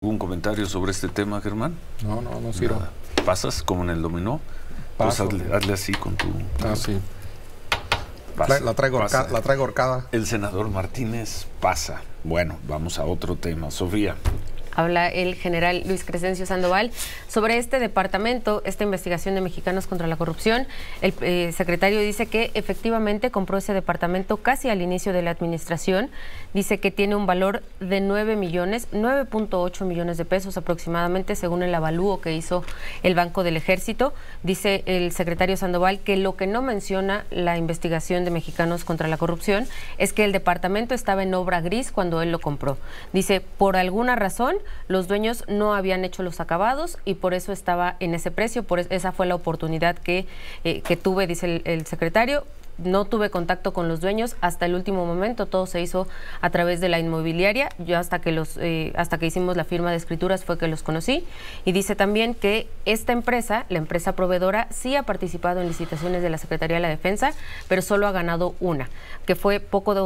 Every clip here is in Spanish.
¿Algún comentario sobre este tema, Germán? No sirve. ¿Pasas como en el dominó? Paso. Pues hazle así con tu... Sí. Pasa, La traigo horcada. El senador Martínez pasa. Bueno, vamos a otro tema. Sofía. Habla el general Luis Crescencio Sandoval sobre este departamento, esta investigación de Mexicanos contra la Corrupción. El secretario dice que efectivamente compró ese departamento casi al inicio de la administración. Dice que tiene un valor de 9.8 millones de pesos aproximadamente, según el avalúo que hizo el Banco del Ejército. Dice el secretario Sandoval que lo que no menciona la investigación de Mexicanos contra la Corrupción es que el departamento estaba en obra gris cuando él lo compró. Dice, por alguna razón, los dueños no habían hecho los acabados y por eso estaba en ese precio. Esa fue la oportunidad que tuve, dice el secretario. No tuve contacto con los dueños hasta el último momento, todo se hizo a través de la inmobiliaria. Yo hasta que hicimos la firma de escrituras fue que los conocí. Y dice también que esta empresa, la empresa proveedora, sí ha participado en licitaciones de la Secretaría de la Defensa, pero solo ha ganado una, que fue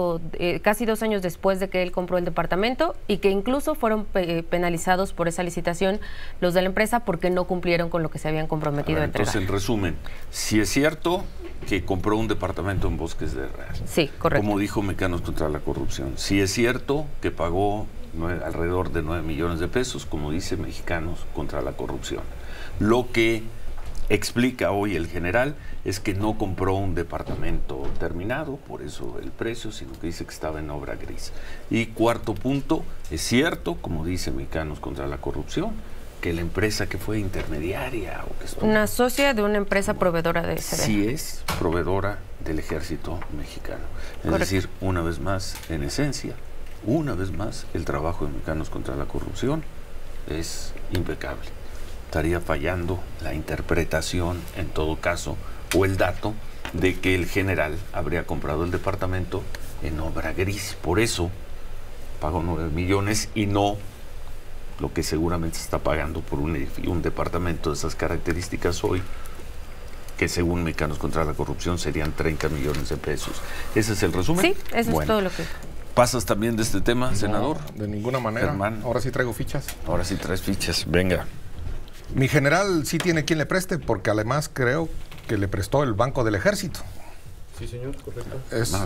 casi 2 años después de que él compró el departamento, y que incluso fueron penalizados por esa licitación los de la empresa porque no cumplieron con lo que se habían comprometido a entregar. Entonces, en resumen, si es cierto que compró un departamento en Bosques de Real. Sí, correcto. Como dijo Mexicanos contra la Corrupción. Si es cierto que pagó alrededor de 9 millones de pesos, como dice Mexicanos contra la Corrupción. Lo que explica hoy el general es que no compró un departamento terminado, por eso el precio, sino que dice que estaba en obra gris. Y cuarto punto, es cierto, como dice Mexicanos contra la Corrupción, que la empresa que fue intermediaria o que estuvo, una socia de una empresa proveedora de SD. Sí es proveedora del ejército mexicano. Es Correcto. decir, una vez más, en esencia, una vez más, el trabajo de Mexicanos contra la Corrupción es impecable. Estaría fallando la interpretación, en todo caso, o el dato de que el general habría comprado el departamento en obra gris. Por eso pagó 9 millones y no lo que seguramente se está pagando por un departamento de esas características hoy, que según Mexicanos contra la Corrupción serían 30 millones de pesos. ¿Ese es el resumen? Sí, eso es todo lo que... ¿Pasas también de este tema, senador? De ninguna manera. Germán. Ahora sí traigo fichas. Ahora sí traes fichas. Venga. Mi general sí tiene quien le preste, porque además creo que le prestó el Banco del Ejército. Sí, señor, correcto.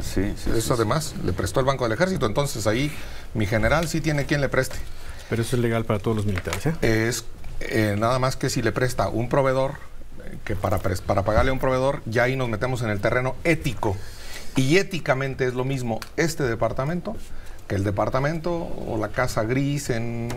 Eso además le prestó el Banco del Ejército. Entonces ahí mi general sí tiene quien le preste. Pero eso es legal para todos los militares, ¿eh? Es nada más que si le presta un proveedor, que para pagarle a un proveedor, ya ahí nos metemos en el terreno ético. Y éticamente es lo mismo este departamento que el departamento o la Casa Gris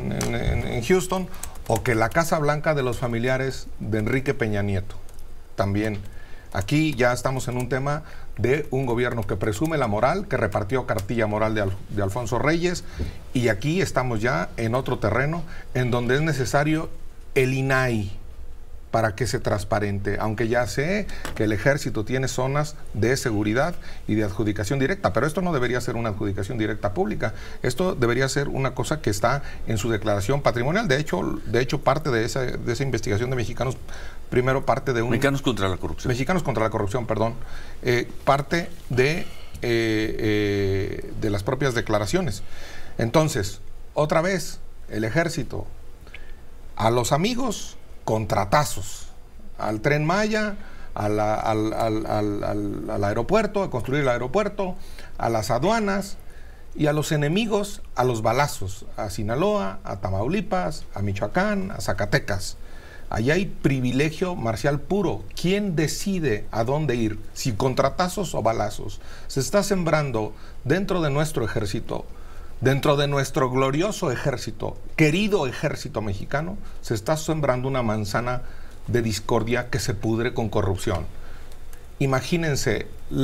en Houston, o que la Casa Blanca de los familiares de Enrique Peña Nieto. También aquí ya estamos en un tema de un gobierno que presume la moral, que repartió cartilla moral de Alfonso Reyes, y aquí estamos ya en otro terreno en donde es necesario el INAI para que se transparente, aunque ya sé que el ejército tiene zonas de seguridad y de adjudicación directa, pero esto no debería ser una adjudicación directa pública, esto debería ser una cosa que está en su declaración patrimonial. De hecho parte de esa investigación de Mexicanos, primero parte de un... Mexicanos contra la Corrupción. Mexicanos contra la Corrupción, perdón. Parte de las propias declaraciones. Entonces, otra vez, el ejército, a los amigos, contratazos, al Tren Maya, al aeropuerto, a construir el aeropuerto, a las aduanas, y a los enemigos, a los balazos, a Sinaloa, a Tamaulipas, a Michoacán, a Zacatecas. Allá hay privilegio marcial puro. ¿Quién decide a dónde ir? Si contratazos o balazos. Se está sembrando dentro de nuestro ejército, dentro de nuestro glorioso ejército, querido ejército mexicano, se está sembrando una manzana de discordia que se pudre con corrupción. Imagínense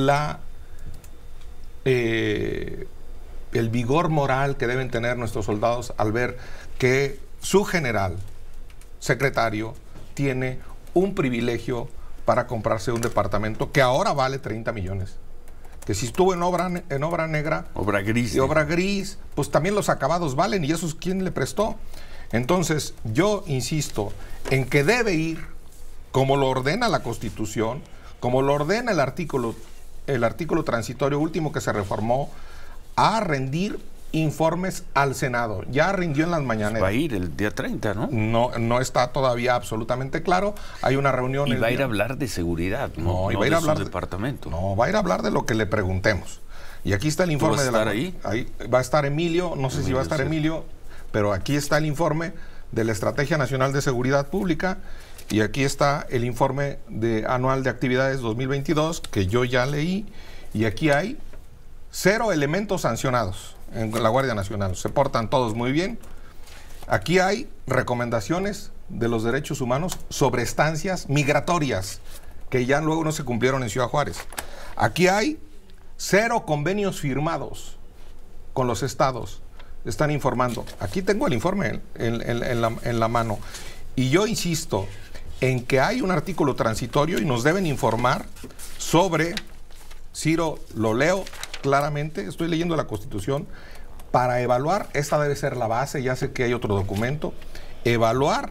el vigor moral que deben tener nuestros soldados al ver que su general, secretario, tiene un privilegio para comprarse un departamento que ahora vale 30 millones. Que si estuvo en obra negra, obra gris, y obra gris, pues también los acabados valen, y eso es quién le prestó. Entonces, yo insisto en que debe ir, como lo ordena la Constitución, como lo ordena el artículo transitorio último que se reformó, a rendir informes al Senado. Ya rindió en las mañaneras. Va a ir el día 30, ¿no? No está todavía absolutamente claro. Hay una reunión. Y va a ir a hablar de seguridad, no va a ir a hablar de su departamento. No, va a ir a hablar de lo que le preguntemos. Y aquí está el informe ¿Tú vas a estar ahí? Ahí va a estar Emilio, no sé si va a estar Emilio, pero aquí está el informe de la Estrategia Nacional de Seguridad Pública y aquí está el informe anual de actividades 2022 que yo ya leí y aquí hay 0 elementos sancionados en la Guardia Nacional. Se portan todos muy bien. Aquí hay recomendaciones de los derechos humanos sobre estancias migratorias que ya luego no se cumplieron en Ciudad Juárez. Aquí hay 0 convenios firmados con los estados. Están informando. Aquí tengo el informe en la mano. Y yo insisto en que hay un artículo transitorio y nos deben informar sobre, Ciro, lo leo claramente, estoy leyendo la Constitución, para evaluar, esta debe ser la base, ya sé que hay otro documento, evaluar,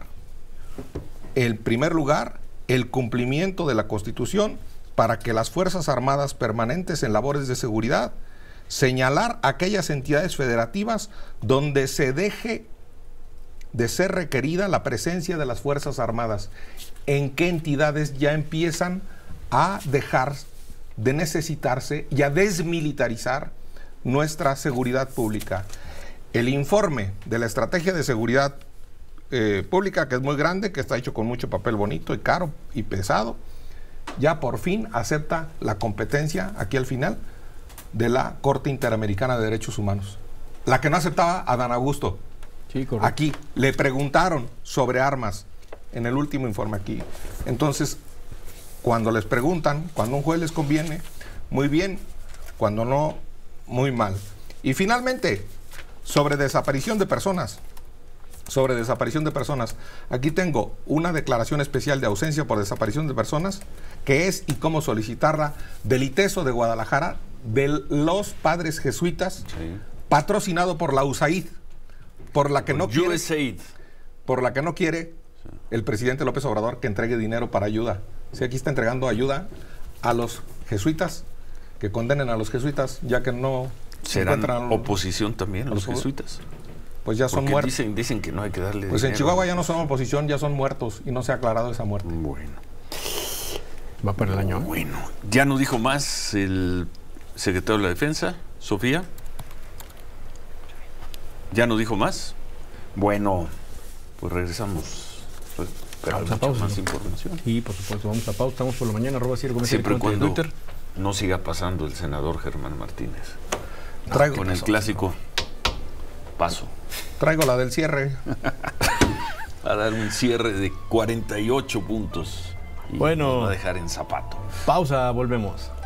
en primer lugar, el cumplimiento de la Constitución para que las Fuerzas Armadas permanentes en labores de seguridad, señalar aquellas entidades federativas donde se deje de ser requerida la presencia de las Fuerzas Armadas, en qué entidades ya empiezan a dejar de necesitarse y a desmilitarizar nuestra seguridad pública. El informe de la Estrategia de Seguridad Pública, que es muy grande, que está hecho con mucho papel bonito y caro y pesado, ya por fin acepta la competencia, aquí al final, de la Corte Interamericana de Derechos Humanos. La que no aceptaba Adán Augusto. Sí, correcto. Aquí le preguntaron sobre armas en el último informe aquí. Entonces, cuando les preguntan, cuando un juez les conviene, muy bien, cuando no, muy mal. Y finalmente, sobre desaparición de personas. Aquí tengo una declaración especial de ausencia por desaparición de personas, que es y cómo solicitarla, del ITESO de Guadalajara, de los padres jesuitas, Sí. patrocinado por la USAID, por la que no quiere, USAID. el presidente López Obrador que entregue dinero para ayuda. Sí, aquí está entregando ayuda a los jesuitas, que condenen a los jesuitas, ya que no ¿Serán encuentran oposición también los jesuitas? Pues ya son Porque muertos. dicen que no hay que darle Pues en dinero. Chihuahua ya no son oposición, ya son muertos y no se ha aclarado esa muerte. Bueno. Va para el año. Bueno, ya no dijo más el secretario de la Defensa, Sofía. ¿Ya no dijo más? Bueno, pues regresamos. Pero Vamos a mucha pausa, más ¿no? información. Y por supuesto, vamos a pausa. Estamos por la mañana, Siempre y cuando Twitter. no siga pasando el senador Germán Martínez. Traigo, Con el clásico paso. traigo la del cierre. Va a dar un cierre de 48 puntos. Y Bueno. nos va a dejar en zapato. Pausa, volvemos.